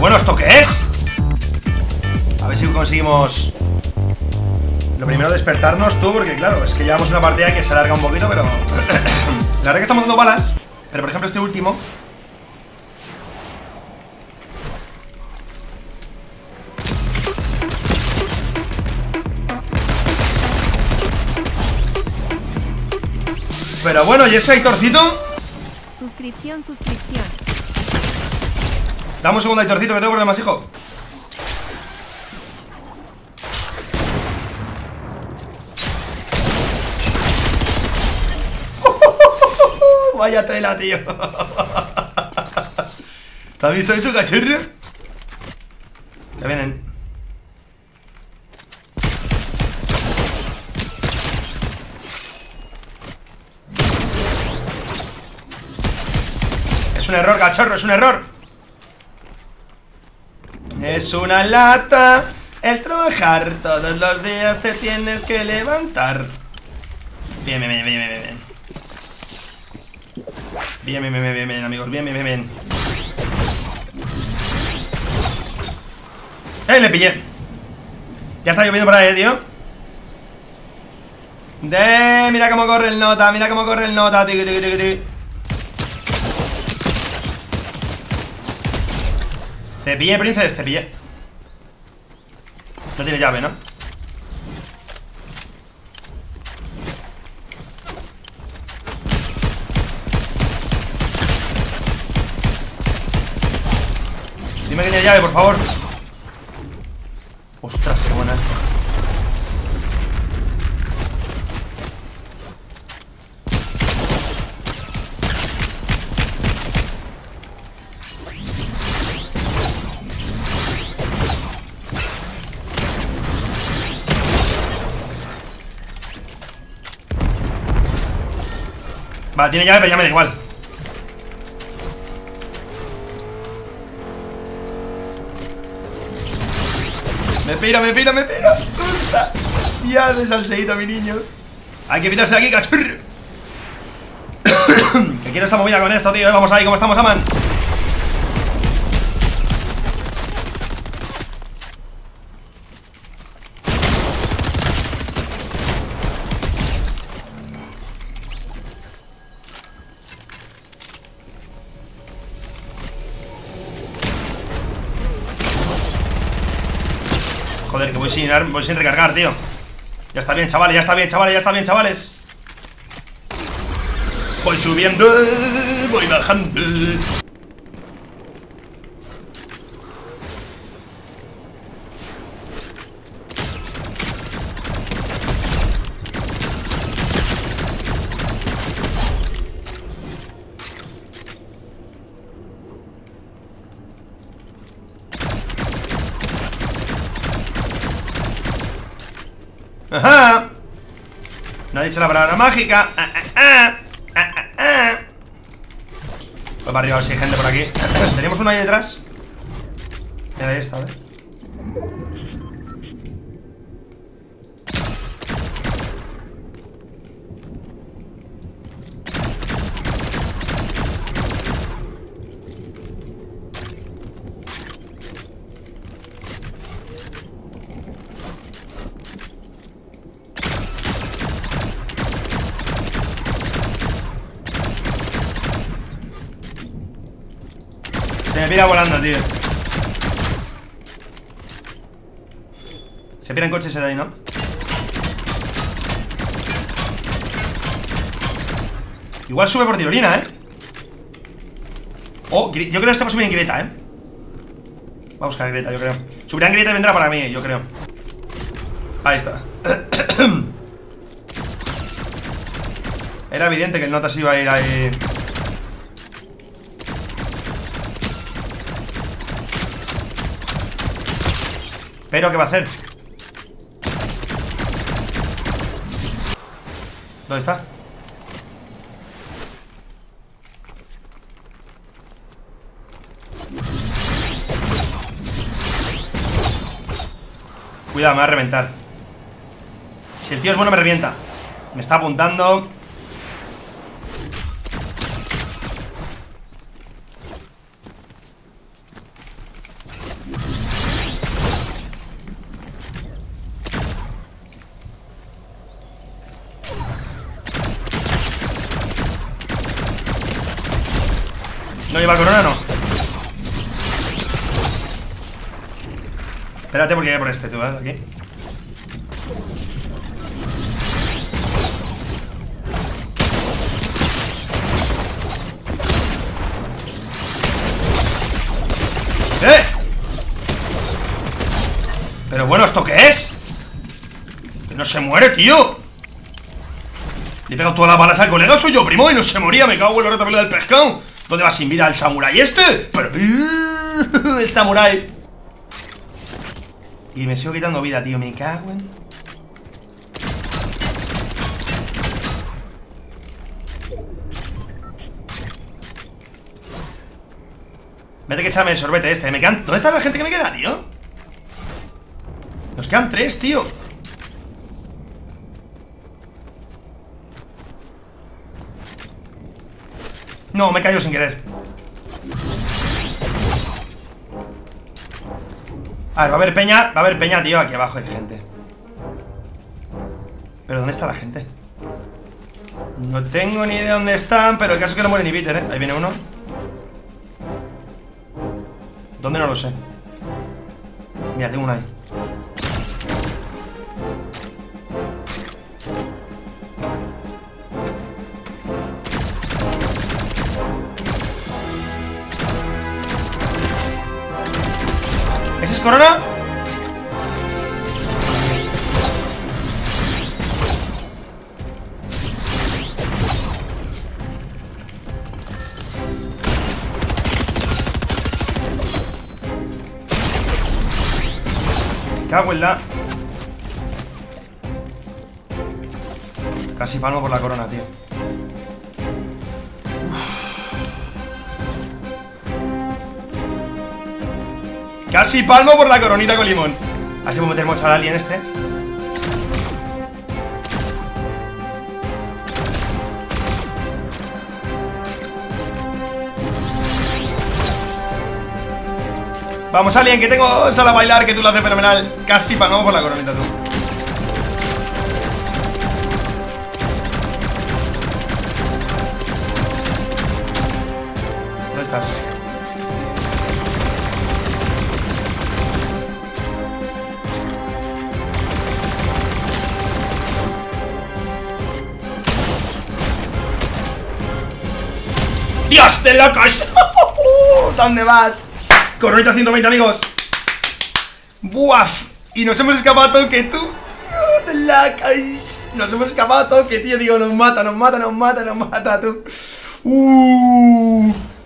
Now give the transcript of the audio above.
Bueno, ¿esto qué es? A ver si conseguimos... Lo primero despertarnos tú, porque claro, es que llevamos una partida que se alarga un poquito, pero... La verdad que estamos dando balas. Pero por ejemplo este último... Pero bueno, ¿y ese Aitorcito? Suscripción. Dame un segundo, Aitorcito, que tengo problemas, hijo. Vaya tela, tío. ¿Te has visto eso, cachorro? Ya vienen. Es un error, cachorro, es un error. Es una lata. El trabajar todos los días te tienes que levantar. Bien. Bien, amigos, bien. Le pillé. Ya está lloviendo por ahí, tío. Mira cómo corre el nota, tío. Te pillé, Princess, te pillé. No tiene llave, ¿no? Dime que tiene llave, por favor. Ostras, qué buena esta. Vale, tiene llave, pero ya me da igual. Me piro. Ya de salseíto, mi niño. Hay que pirarse de aquí, cachorro. Que quiero esta movida con esto, tío. Vamos ahí, ¿cómo estamos, Aman? Joder, que voy sin recargar, tío. Ya está bien, chavales. Voy subiendo, voy bajando. Ajá. No ha dicho la palabra mágica. Voy para arriba a ver si hay gente por aquí. Tenemos uno ahí detrás. Mira, ahí está, a ver. Se me pira volando, tío. Se pira en coche ese de ahí, ¿no? Igual sube por tirolina, ¿eh? Oh, yo creo que este va a subir en grieta, ¿eh? Va a buscar grieta, yo creo. Subirá en grieta y vendrá para mí, yo creo. Ahí está. Era evidente que el nota se iba a ir ahí. Pero, ¿qué va a hacer? ¿Dónde está? Cuidado, me va a reventar. Si el tío es bueno, me revienta. Me está apuntando. ¿No lleva corona? No. Espérate porque voy por este, tú, aquí. Pero bueno, ¿esto qué es? Que no se muere, tío. Le he pegado todas las balas al colega suyo, primo, y no se moría. Me cago en la rata pelea del pescado. ¿Dónde va sin vida el samurái este? Pero... el samurái. Y me sigo quitando vida, tío. Me cago en... Vete que echame el sorbete este. Me quedan... ¿Dónde está la gente que me queda, tío? Nos quedan 3, tío. No, me he caído sin querer. A ver, va a haber peña, tío. Aquí abajo hay gente. ¿Pero dónde está la gente? No tengo ni idea de dónde están. Pero el caso es que no muere ni Peter, Ahí viene uno. ¿Dónde? No lo sé. Mira, tengo uno ahí. ¿Ese es corona? Me cago en la... Casi palmo por la corona, tío. Casi palmo por la coronita con limón. Así puedo meter mocha al alien este. Vamos, alien, que tengo sala a bailar, que tú lo haces fenomenal. Casi palmo por la coronita, tú. ¿Dónde estás? ¡Dios de locos! ¿Dónde vas? Coronita 120, amigos. ¡Buaf! Y nos hemos escapado toque, tú. ¡Dios de locos! Nos hemos escapado toque, tío. Digo, nos mata, tú.